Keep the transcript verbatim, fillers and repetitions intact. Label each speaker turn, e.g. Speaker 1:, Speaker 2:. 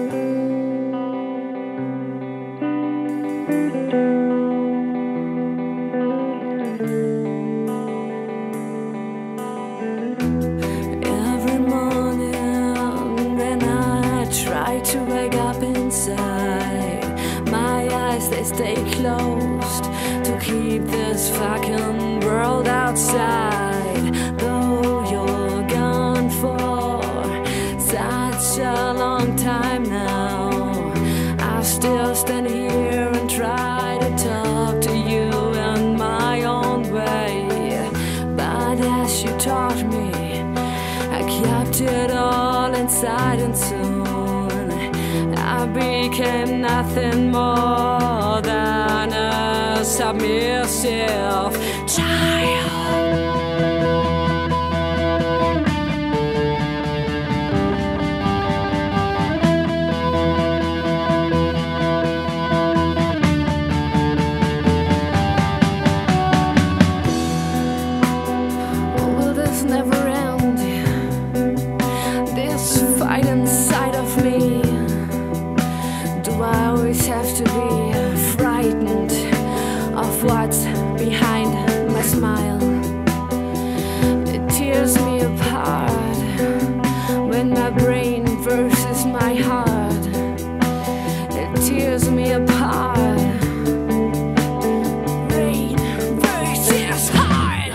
Speaker 1: Every morning when I try to wake up inside, my eyes they stay closed to keep this fucking world outside. Though you're gone for such a long time now, I still stand here and try to talk to you in my own way. But as you taught me, I kept it all inside, and soon I became nothing more than a submissive child. Will this never end? This fight inside of me. Do I always have to be frightened of what's behind my smile? It tears me apart when my brain versus my heart. It tears me apart. Brain versus heart.